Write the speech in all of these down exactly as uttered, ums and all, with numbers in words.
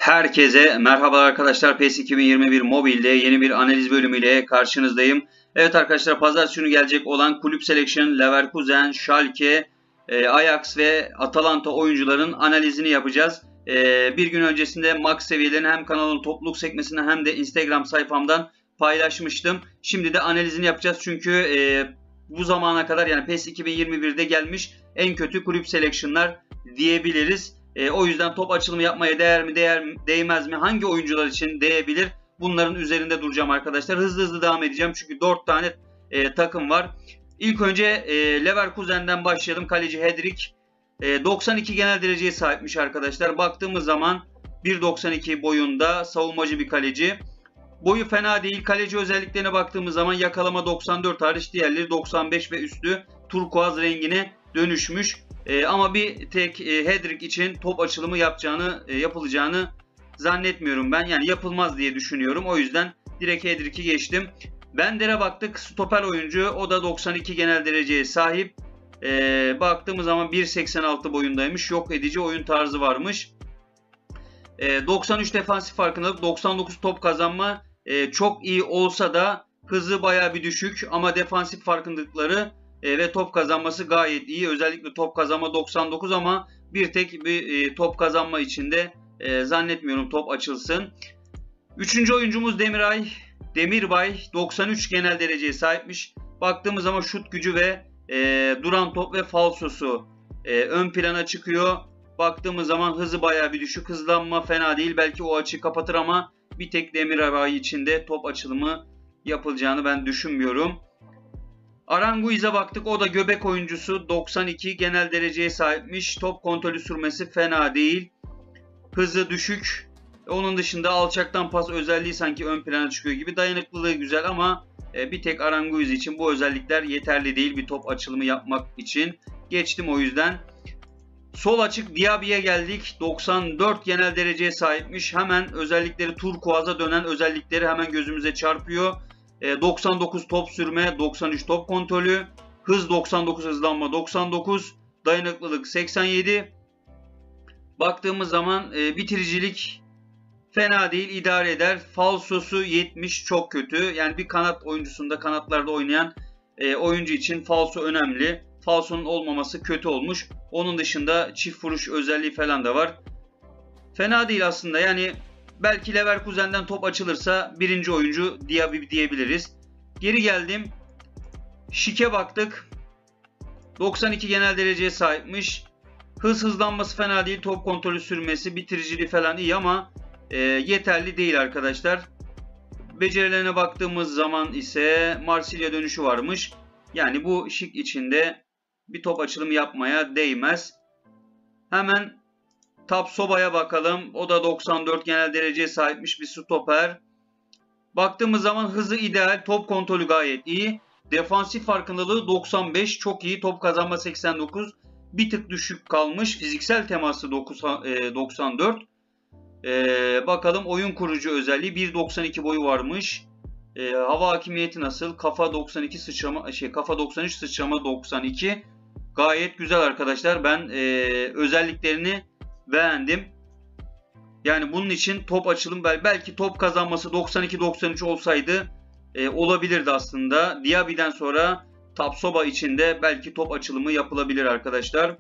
Herkese merhaba arkadaşlar. PES iki bin yirmi bir mobilde yeni bir analiz bölümüyle karşınızdayım. Evet arkadaşlar, pazartesi günü gelecek olan Kulüp Selection, Leverkusen, Schalke, e, Ajax ve Atalanta oyuncuların analizini yapacağız. E, bir gün öncesinde max seviyelerini hem kanalın topluluk sekmesine hem de Instagram sayfamdan paylaşmıştım. Şimdi de analizini yapacağız çünkü e, bu zamana kadar, yani PES iki bin yirmi birde gelmiş en kötü Kulüp Selection'lar diyebiliriz. E, o yüzden top açılımı yapmaya değer mi, değer mi, değmez mi? Hangi oyuncular için değebilir? Bunların üzerinde duracağım arkadaşlar. Hızlı hızlı devam edeceğim çünkü dört tane e, takım var. İlk önce e, Leverkusen'den başlayalım. Kaleci Hedrick e, doksan iki genel dereceye sahipmiş arkadaşlar. Baktığımız zaman bir doksan iki boyunda savunmacı bir kaleci. Boyu fena değil. Kaleci özelliklerine baktığımız zaman yakalama doksan dört hariç diğerleri doksan beş ve üstü turkuaz rengine dönüşmüş. E, ama bir tek e, Hedrick için top açılımı yapacağını, e, yapılacağını zannetmiyorum ben. Yani yapılmaz diye düşünüyorum. O yüzden direkt Hedrick'i geçtim. Bender'e baktık. Stoper oyuncu. O da doksan iki genel dereceye sahip. E, baktığımız zaman bir seksen altı boyundaymış. Yok edici oyun tarzı varmış. E, doksan üç defansif farkındalık, doksan dokuz top kazanma e, çok iyi olsa da hızı bayağı bir düşük ama defansif farkındalıkları e, ve top kazanması gayet iyi. Özellikle top kazanma doksan dokuz ama bir tek bir e, top kazanma içinde e, zannetmiyorum top açılsın. Üçüncü oyuncumuz Demiray. Demirbay doksan üç genel dereceye sahipmiş. Baktığımız zaman şut gücü ve e, duran top ve falsosu e, ön plana çıkıyor. Baktığımız zaman hızı bayağı bir düşük. Hızlanma fena değil. Belki o açıyı kapatır ama bir tek Demirbay içinde top açılımı yapılacağını ben düşünmüyorum. Aranguiz'e baktık. O da göbek oyuncusu. doksan iki genel dereceye sahipmiş. Top kontrolü sürmesi fena değil. Hızı düşük. Onun dışında alçaktan pas özelliği sanki ön plana çıkıyor gibi. Dayanıklılığı güzel ama bir tek Aranguiz için bu özellikler yeterli değil bir top açılımı yapmak için. Geçtim o yüzden. Sol açık Diaby'ye geldik. doksan dört genel dereceye sahipmiş. Hemen özellikleri turkuaza dönen özellikleri hemen gözümüze çarpıyor. doksan dokuz top sürme, doksan üç top kontrolü, hız doksan dokuz, hızlanma doksan dokuz, dayanıklılık seksen yedi. Baktığımız zaman e, bitiricilik fena değil, idare eder. Falsosu yetmiş, çok kötü. Yani bir kanat oyuncusunda, kanatlarda oynayan e, oyuncu için falso önemli. Falsonun olmaması kötü olmuş. Onun dışında çift vuruş özelliği falan da var. Fena değil aslında. Yani belki Leverkusen'den top açılırsa birinci oyuncu Diaby diyebiliriz. Geri geldim. Şike baktık. doksan iki genel dereceye sahipmiş. Hız hızlanması fena değil. Top kontrolü sürmesi, bitiriciliği falan iyi ama e, yeterli değil arkadaşlar. Becerilerine baktığımız zaman ise Marsilya dönüşü varmış. Yani bu şik içinde bir top açılımı yapmaya değmez. Hemen Tapsoba'ya bakalım. O da doksan dört genel dereceye sahipmiş bir stoper. Baktığımız zaman hızı ideal. Top kontrolü gayet iyi. Defansif farkındalığı doksan beş. Çok iyi. Top kazanma seksen dokuz. Bir tık düşük kalmış. Fiziksel teması doksan dört. Ee, bakalım oyun kurucu özelliği. bir doksan iki boyu varmış. Ee, hava hakimiyeti nasıl? Kafa doksan iki sıçrama şey kafa doksan üç, sıçrama doksan iki. Gayet güzel arkadaşlar. Ben e, özelliklerini beğendim. Yani bunun için top açılım belki top kazanması doksan iki doksan üç olsaydı e, olabilirdi aslında. Diaby'den sonra Tapsoba için de belki top açılımı yapılabilir arkadaşlar.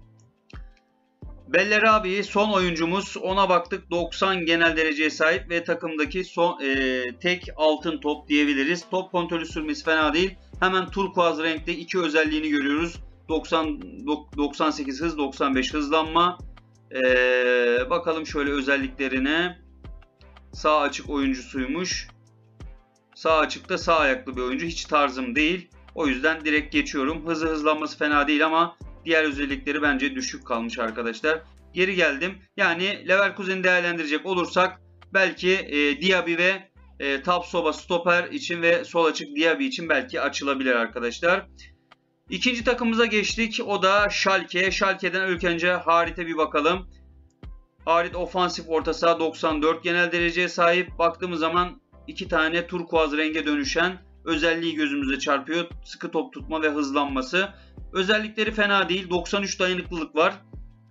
Bellerabi son oyuncumuz. Ona baktık. doksan genel dereceye sahip ve takımdaki son e, tek altın top diyebiliriz. Top kontrolü sürmesi fena değil. Hemen turkuaz renkte iki özelliğini görüyoruz. doksan doksan sekiz hız, doksan beş hızlanma. Ee, bakalım şöyle özelliklerine. Sağ açık oyuncusuymuş. Sağ açıkta sağ ayaklı bir oyuncu. Hiç tarzım değil. O yüzden direkt geçiyorum. Hızı hızlanması fena değil ama diğer özellikleri bence düşük kalmış arkadaşlar. Geri geldim. Yani Leverkusen'i değerlendirecek olursak belki e, Diaby ve e, Tapsoba stoper için ve sol açık Diaby için belki açılabilir arkadaşlar. İkinci takımımıza geçtik. O da Schalke. Schalke'den ilk önce Harit'e bir bakalım. Harit ofansif orta saha doksan dört genel dereceye sahip. Baktığımız zaman iki tane turkuaz renge dönüşen özelliği gözümüze çarpıyor. Sıkı top tutma ve hızlanması. Özellikleri fena değil. doksan üç dayanıklılık var.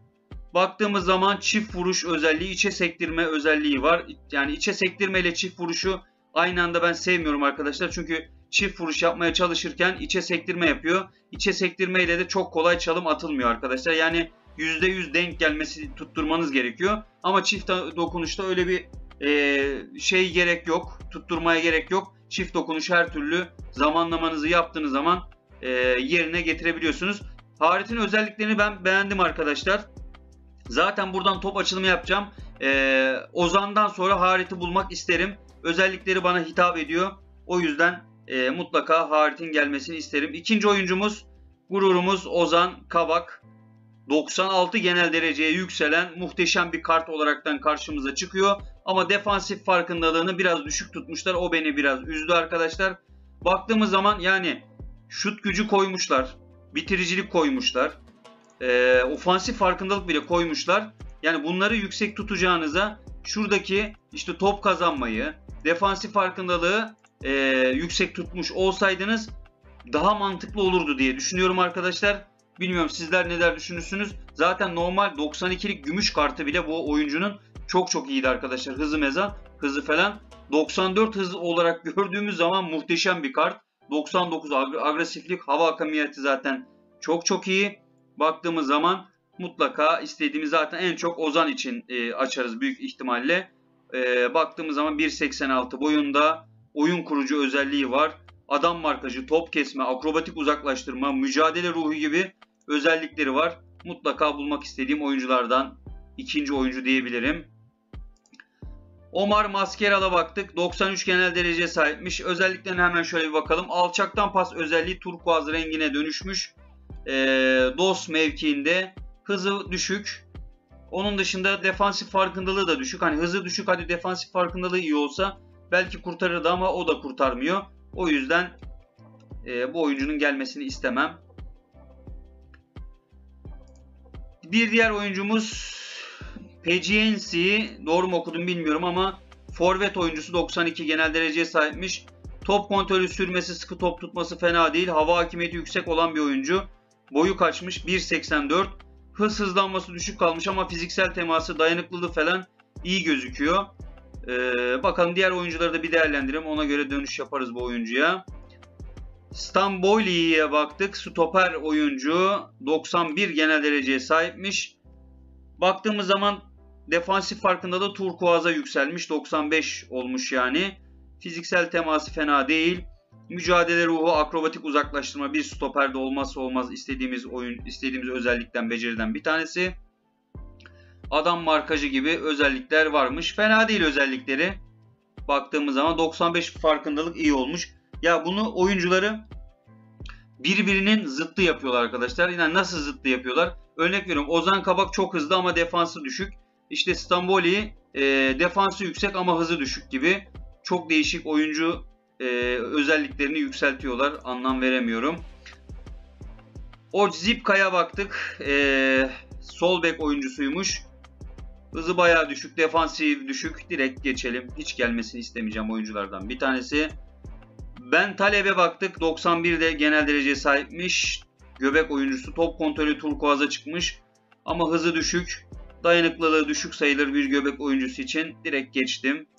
Baktığımız zaman çift vuruş özelliği, içe sektirme özelliği var. Yani içe sektirme ile çift vuruşu aynı anda ben sevmiyorum arkadaşlar. Çünkü çift vuruş yapmaya çalışırken içe sektirme yapıyor. İçe sektirme ile de çok kolay çalım atılmıyor arkadaşlar. Yani yüzde yüz denk gelmesi tutturmanız gerekiyor. Ama çift dokunuşta öyle bir e, şey gerek yok. Tutturmaya gerek yok. Çift dokunuş her türlü zamanlamanızı yaptığınız zaman e, yerine getirebiliyorsunuz. Harit'in özelliklerini ben beğendim arkadaşlar. Zaten buradan top açılımı yapacağım. Ee, Ozan'dan sonra Harit'i bulmak isterim. Özellikleri bana hitap ediyor. O yüzden e, mutlaka Harit'in gelmesini isterim. İkinci oyuncumuz, gururumuz Ozan Kabak. doksan altı genel dereceye yükselen muhteşem bir kart olaraktan karşımıza çıkıyor. Ama defansif farkındalığını biraz düşük tutmuşlar. O beni biraz üzdü arkadaşlar. Baktığımız zaman yani şut gücü koymuşlar. Bitiricilik koymuşlar. E, ofansif farkındalık bile koymuşlar. Yani bunları yüksek tutacağınıza şuradaki işte top kazanmayı, defansif farkındalığı e, yüksek tutmuş olsaydınız daha mantıklı olurdu diye düşünüyorum arkadaşlar. Bilmiyorum sizler neler düşünürsünüz. Zaten normal doksan ikilik gümüş kartı bile bu oyuncunun çok çok iyiydi arkadaşlar. Hızı meza, hızı falan. doksan dört hız olarak gördüğümüz zaman muhteşem bir kart. doksan dokuz agresiflik, hava hakimiyeti zaten çok çok iyi. Baktığımız zaman mutlaka istediğimiz zaten en çok Ozan için e, açarız büyük ihtimalle. E, baktığımız zaman bir seksen altı boyunda, oyun kurucu özelliği var. Adam markajı, top kesme, akrobatik uzaklaştırma, mücadele ruhu gibi özellikleri var. Mutlaka bulmak istediğim oyunculardan ikinci oyuncu diyebilirim. Omar Mascheral'a baktık. doksan üç genel dereceye sahipmiş. Özelliklerine hemen şöyle bir bakalım. Alçaktan pas özelliği turkuaz rengine dönüşmüş. E, dos mevkiinde. Hızı düşük. Onun dışında defansif farkındalığı da düşük. Hani hızı düşük, hadi defansif farkındalığı iyi olsa belki kurtarırdı ama o da kurtarmıyor. O yüzden e, bu oyuncunun gelmesini istemem. Bir diğer oyuncumuz Peciensi, doğru mu okudum bilmiyorum ama forvet oyuncusu, doksan iki genel dereceye sahipmiş. Top kontrolü, sürmesi, sıkı top tutması fena değil. Hava hakimiyeti yüksek olan bir oyuncu. Boyu kaçmış, bir seksen dört. Hız hızlanması düşük kalmış ama fiziksel teması, dayanıklılığı falan iyi gözüküyor. Ee, bakalım diğer oyuncuları da bir değerlendirelim. Ona göre dönüş yaparız bu oyuncuya. Stamboli'ye baktık. Stoper oyuncu, doksan bir genel dereceye sahipmiş. Baktığımız zaman defansif farkındalığı turkuaza yükselmiş. doksan beş olmuş yani. Fiziksel teması fena değil. Mücadele ruhu, akrobatik uzaklaştırma bir stoperde olmazsa olmaz istediğimiz oyun, istediğimiz özellikten, beceriden bir tanesi. Adam markajı gibi özellikler varmış. Fena değil özellikleri. Baktığımız zaman doksan beş farkındalık iyi olmuş. Ya bunu oyuncuları birbirinin zıttı yapıyorlar arkadaşlar. Yani nasıl zıttı yapıyorlar? Örnek veriyorum, Ozan Kabak çok hızlı ama defansı düşük. İşte Stamboli e, defansı yüksek ama hızı düşük gibi. Çok değişik oyuncu e, özelliklerini yükseltiyorlar. Anlam veremiyorum. O Zipka'ya baktık. E, sol bek oyuncusuymuş. Hızı bayağı düşük. Defansı düşük. Direkt geçelim. Hiç gelmesini istemeyeceğim oyunculardan bir tanesi. Ben Taleb'e baktık. doksan bir de genel dereceye sahipmiş. Göbek oyuncusu. Top kontrolü turkuaza çıkmış. Ama hızı düşük. Dayanıklılığı düşük sayılır bir göbek oyuncusu için. Direkt geçtim.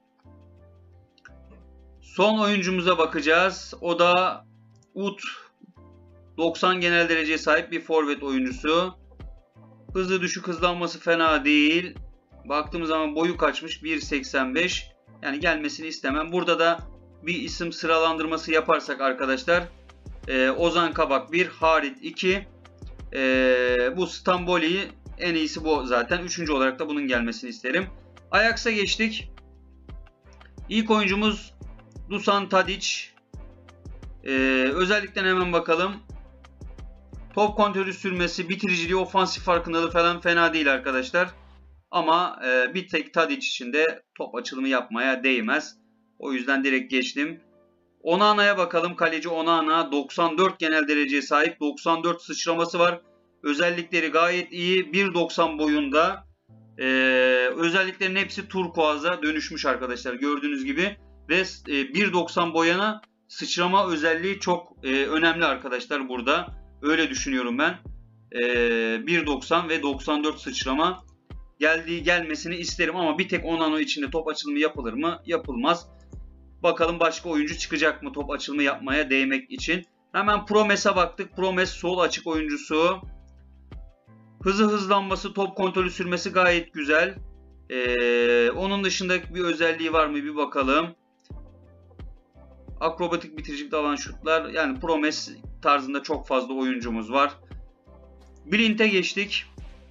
Son oyuncumuza bakacağız. O da Ut. doksan genel dereceye sahip bir forvet oyuncusu. Hızı düşük, hızlanması fena değil. Baktığımız zaman boyu kaçmış, bir seksen beş. Yani gelmesini istemem. Burada da bir isim sıralandırması yaparsak arkadaşlar. E, Ozan Kabak bir, Harit iki. E, bu Stamboli'yi en iyisi bu zaten. Üçüncü olarak da bunun gelmesini isterim. Ajax'a geçtik. İlk oyuncumuz Dusan Tadic. E, özellikten hemen bakalım. Top kontrolü, sürmesi, bitiriciliği, ofansif farkındalığı falan fena değil arkadaşlar. Ama e, bir tek Tadic için de top açılımı yapmaya değmez. O yüzden direkt geçtim. Onana'ya bakalım. Kaleci Onana doksan dört genel dereceye sahip. doksan dört sıçraması var. Özellikleri gayet iyi. bir doksan boyunda. Ee, özelliklerin hepsi turkuaza dönüşmüş arkadaşlar. Gördüğünüz gibi. Ve e, bir doksan boyana sıçrama özelliği çok e, önemli arkadaşlar burada. Öyle düşünüyorum ben. Ee, bir doksan ve doksan dört sıçrama geldiği gelmesini isterim ama bir tek Onana içinde top açılımı yapılır mı? Yapılmaz. Bakalım başka oyuncu çıkacak mı top açılımı yapmaya değmek için. Hemen Promes'e baktık. Promes sol açık oyuncusu. Hızı hızlanması, top kontrolü sürmesi gayet güzel. Ee, onun dışında bir özelliği var mı bir bakalım. Akrobatik bitiricilikte alan şutlar. Yani Promes tarzında çok fazla oyuncumuz var. Blind'e geçtik.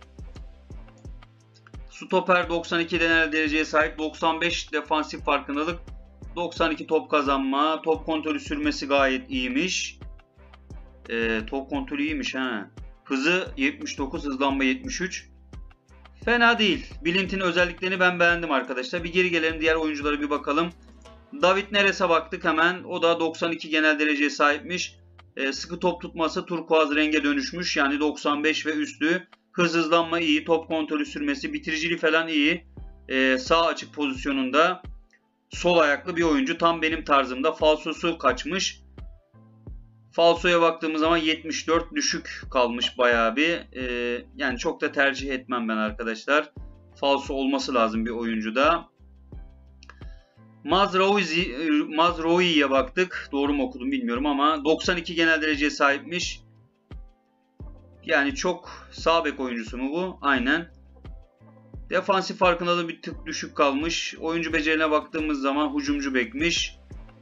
Stoper doksan iki genel dereceye sahip. doksan beş defansif farkındalık. doksan iki top kazanma. Top kontrolü sürmesi gayet iyiymiş. Ee, top kontrolü iyiymiş ha. Hızı yetmiş dokuz, hızlanma yetmiş üç. Fena değil. Blind'in özelliklerini ben beğendim arkadaşlar. Bir geri gelelim, diğer oyunculara bir bakalım. David Neres'e baktık hemen. O da doksan iki genel dereceye sahipmiş. Ee, sıkı top tutması turkuaz renge dönüşmüş. Yani doksan beş ve üstü. Hız hızlanma iyi. Top kontrolü sürmesi. Bitiriciliği falan iyi. Ee, sağ açık pozisyonunda. Sol ayaklı bir oyuncu. Tam benim tarzımda. Falsosu kaçmış. Falsoya baktığımız zaman yetmiş dört düşük kalmış bayağı bir. Ee, yani çok da tercih etmem ben arkadaşlar. Falso olması lazım bir oyuncuda. Mazraoui'ye baktık. Doğru mu okudum bilmiyorum ama doksan iki genel dereceye sahipmiş. Yani çok sağ bek oyuncusu mu bu? Aynen. Defansif farkındalığı bir tık düşük kalmış. Oyuncu becerilerine baktığımız zaman hücumcu bekmiş.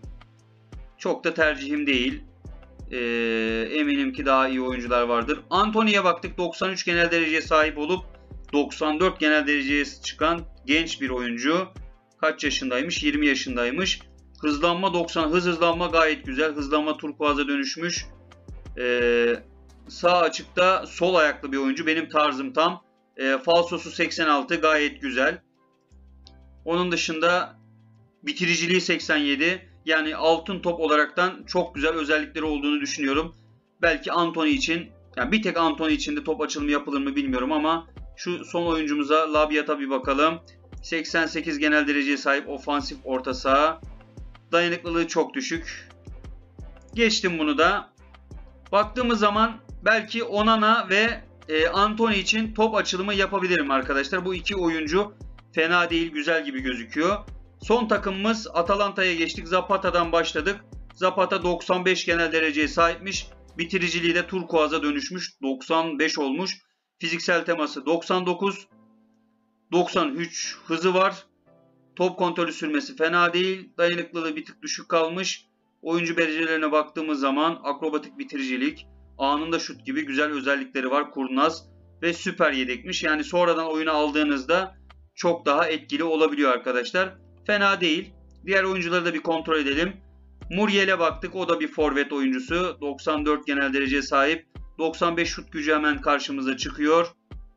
Çok da tercihim değil. Ee, eminim ki daha iyi oyuncular vardır. Antony'ye baktık. doksan üç genel dereceye sahip olup doksan dört genel dereceye çıkan genç bir oyuncu. Kaç yaşındaymış? yirmi yaşındaymış. Hızlanma doksan. Hız hızlanma gayet güzel. Hızlanma turkuaza dönüşmüş. Ee, sağ açıkta sol ayaklı bir oyuncu. Benim tarzım tam. Ee, falsosu seksen altı. Gayet güzel. Onun dışında bitiriciliği seksen yedi. Yani altın top olaraktan çok güzel özellikleri olduğunu düşünüyorum. Belki Antony için, yani bir tek Antony için de top açılımı yapılır mı bilmiyorum ama şu son oyuncumuza, Labiat'a bir bakalım. seksen sekiz genel dereceye sahip ofansif orta saha. Dayanıklılığı çok düşük. Geçtim bunu da. Baktığımız zaman belki Onana ve e, Antony için top açılımı yapabilirim arkadaşlar. Bu iki oyuncu fena değil, güzel gibi gözüküyor. Son takımımız Atalanta'ya geçtik. Zapata'dan başladık. Zapata doksan beş genel dereceye sahipmiş. Bitiriciliği de turkuaza dönüşmüş. doksan beş olmuş. Fiziksel teması doksan dokuz. doksan üç hızı var. Top kontrolü sürmesi fena değil. Dayanıklılığı bir tık düşük kalmış. Oyuncu becerilerine baktığımız zaman akrobatik bitiricilik, anında şut gibi güzel özellikleri var. Kurnaz ve süper yedekmiş. Yani sonradan oyuna aldığınızda çok daha etkili olabiliyor arkadaşlar. Fena değil. Diğer oyuncuları da bir kontrol edelim. Muriel'e baktık. O da bir forvet oyuncusu. doksan dört genel dereceye sahip. doksan beş şut gücü hemen karşımıza çıkıyor.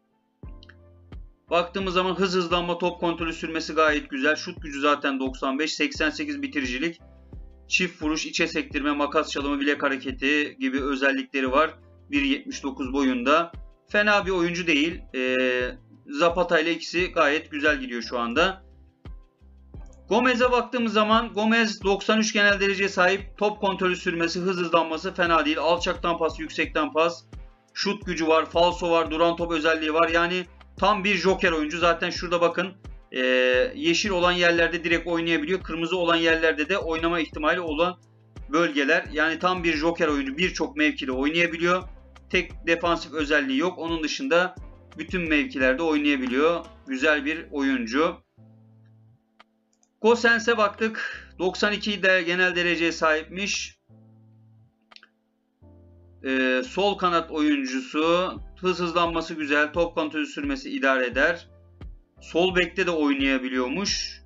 Baktığımız zaman hız hızlanma, top kontrolü sürmesi gayet güzel. Şut gücü zaten doksan beş. seksen sekiz bitiricilik. Çift vuruş, içe sektirme, makas çalımı, bilek hareketi gibi özellikleri var. bir yetmiş dokuz boyunda. Fena bir oyuncu değil. Ee, Zapata ile ikisi gayet güzel gidiyor şu anda. Gomez'e baktığımız zaman Gomez doksan üç genel dereceye sahip. Top kontrolü sürmesi, hız hızlanması fena değil. Alçaktan pas, yüksekten pas. Şut gücü var, falso var, duran top özelliği var. Yani tam bir joker oyuncu. Zaten şurada bakın. Ee, yeşil olan yerlerde direkt oynayabiliyor. Kırmızı olan yerlerde de oynama ihtimali olan bölgeler. Yani tam bir joker oyuncu. Birçok mevkide oynayabiliyor. Tek defansif özelliği yok. Onun dışında bütün mevkilerde oynayabiliyor. Güzel bir oyuncu. Gosens'e baktık. doksan iki de genel dereceye sahipmiş. Ee, sol kanat oyuncusu. Hız hızlanması güzel. Top kontrolü sürmesi idare eder. Sol bekte de oynayabiliyormuş.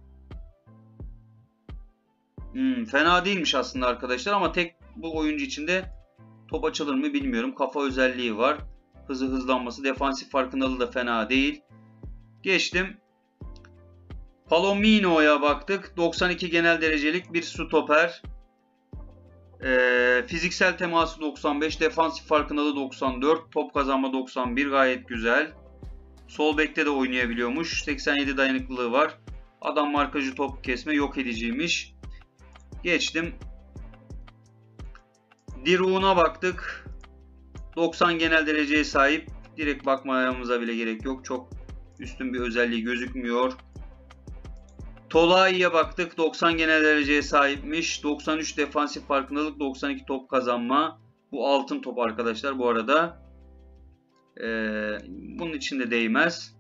Hmm, fena değilmiş aslında arkadaşlar ama tek bu oyuncu için de top açılır mı bilmiyorum. Kafa özelliği var. Hızı hızlanması, defansif farkındalığı da fena değil. Geçtim. Palomino'ya baktık. doksan iki genel derecelik bir stoper. Ee, fiziksel teması doksan beş, defansif farkındalığı doksan dört, top kazanma doksan bir, gayet güzel. Sol bekte de oynayabiliyormuş. seksen yedi dayanıklılığı var. Adam markajı, top kesme, yok ediciymiş. Geçtim. Diruğuna baktık. doksan genel dereceye sahip. Direkt bakmamıza bile gerek yok. Çok üstün bir özelliği gözükmüyor. Tolai'ye baktık. doksan genel dereceye sahipmiş. doksan üç defansif farkındalık, doksan iki top kazanma. Bu altın top arkadaşlar bu arada. Ee, bunun için de değmez.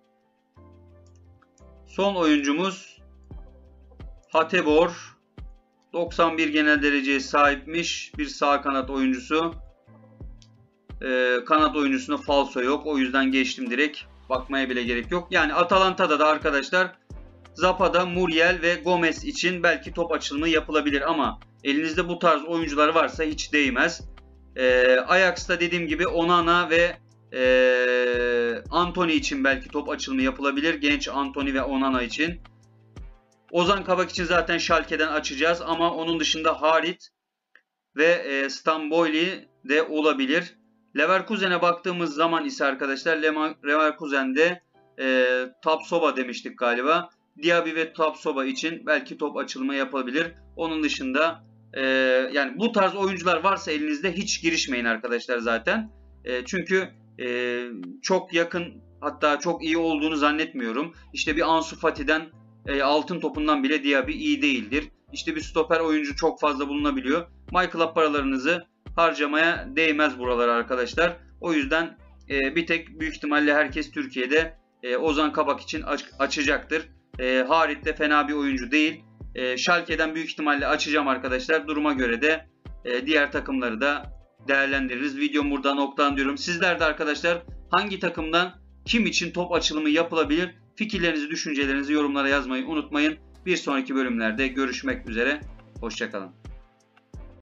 Son oyuncumuz Hatebor. doksan bir genel dereceye sahipmiş. Bir sağ kanat oyuncusu. Ee, kanat oyuncusunda falso yok. O yüzden geçtim direkt. Bakmaya bile gerek yok. Yani Atalanta'da da arkadaşlar Zapata, Muriel ve Gomez için belki top açılımı yapılabilir ama elinizde bu tarz oyuncular varsa hiç değmez. Ee, Ajax'ta dediğim gibi Onana ve e, Antony için belki top açılımı yapılabilir. Genç Antony ve Onana için. Ozan Kabak için zaten Schalke'den açacağız ama onun dışında Harit ve e, Stambouli de olabilir. Leverkusen'e baktığımız zaman ise arkadaşlar Leverkusen'de e, Tapsoba demiştik galiba. Diaby ve Tapsoba için belki top açılımı yapabilir. Onun dışında e, yani bu tarz oyuncular varsa elinizde hiç girişmeyin arkadaşlar zaten. E, çünkü e, çok yakın, hatta çok iyi olduğunu zannetmiyorum. İşte bir Ansu Fati'den e, altın topundan bile Diaby iyi değildir. İşte bir stoper oyuncu çok fazla bulunabiliyor. MyClub paralarınızı harcamaya değmez buralara arkadaşlar. O yüzden e, bir tek büyük ihtimalle herkes Türkiye'de e, Ozan Kabak için aç, açacaktır. E, Harit de fena bir oyuncu değil. E, Schalke'den büyük ihtimalle açacağım arkadaşlar. Duruma göre de e, diğer takımları da değerlendiririz. Videomu burada noktalandırıyorum. Sizler de arkadaşlar hangi takımdan kim için top açılımı yapılabilir? Fikirlerinizi, düşüncelerinizi yorumlara yazmayı unutmayın. Bir sonraki bölümlerde görüşmek üzere. Hoşça kalın.